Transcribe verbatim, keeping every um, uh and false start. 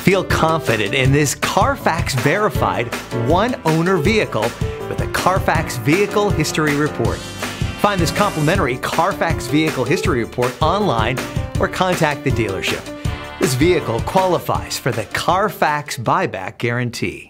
Feel confident in this Carfax verified one-owner vehicle with a Carfax Vehicle History Report. Find this complimentary Carfax Vehicle History Report online or contact the dealership. This vehicle qualifies for the Carfax Buyback Guarantee.